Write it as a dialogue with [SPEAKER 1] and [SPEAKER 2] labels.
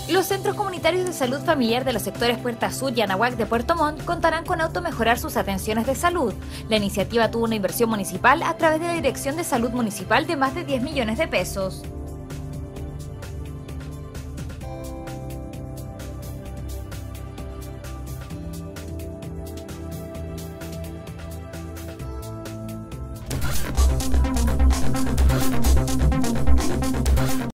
[SPEAKER 1] Los centros comunitarios de salud familiar de los sectores Puerta Sur y Anahuac de Puerto Montt contarán con Automejorar sus atenciones de salud. La iniciativa tuvo una inversión municipal a través de la Dirección de Salud Municipal de más de 10 millones de pesos.